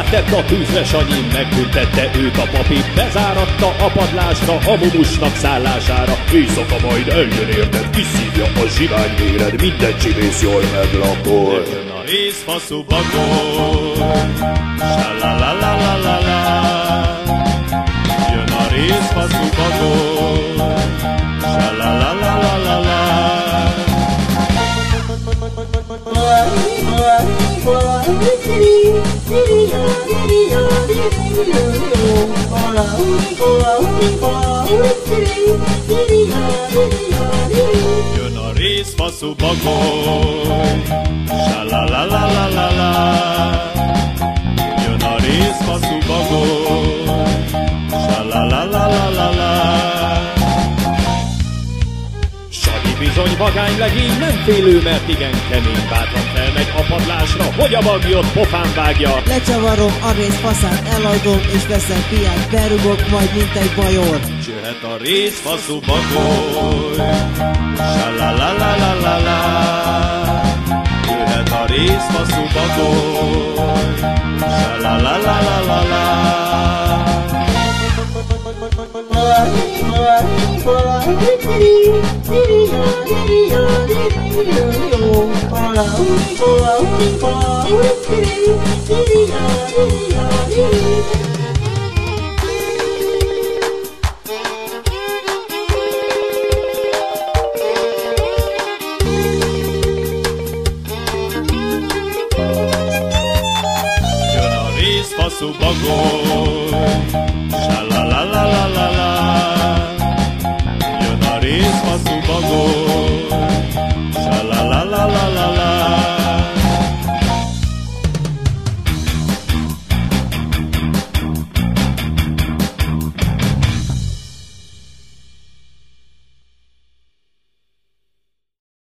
Rátett a tűzre Sanyi, megbüntette őt a papi, bezáratta a padlásra, a mumusnak szállására. Éjszaka majd eljön érted, kiszívja a zsiványvéred, minden csimész jól meglakol. Jön a részfaszú bagoly, sa-la-la-la-la-la-la. Jön a részfaszú bagoly, sa-la-la-la-la-la-la. Jön a részfaszú bagoly, sa-la-la-la-la-la-la. Jön a részfaszú bagoly, sa-la-la-la-la-la-la. Sanyi bizony vagány legény, nem félő, mert igen kemény. Bátran felmegy a padlásra, hogy a bagyot pofán vágja. Lecsavarom a részfaszát, eladom és veszem piát, berugok majd mint egy bajor. Jöhet a részfaszú bagoly, sa-la-la-la-la-la-la. Jöhet a részfaszú bagoly, sa-la-la-la-la-la-la. Jön a részfaszú bagoly, sa-la-la-la-la-la-la. Jön a részfaszú bagoly,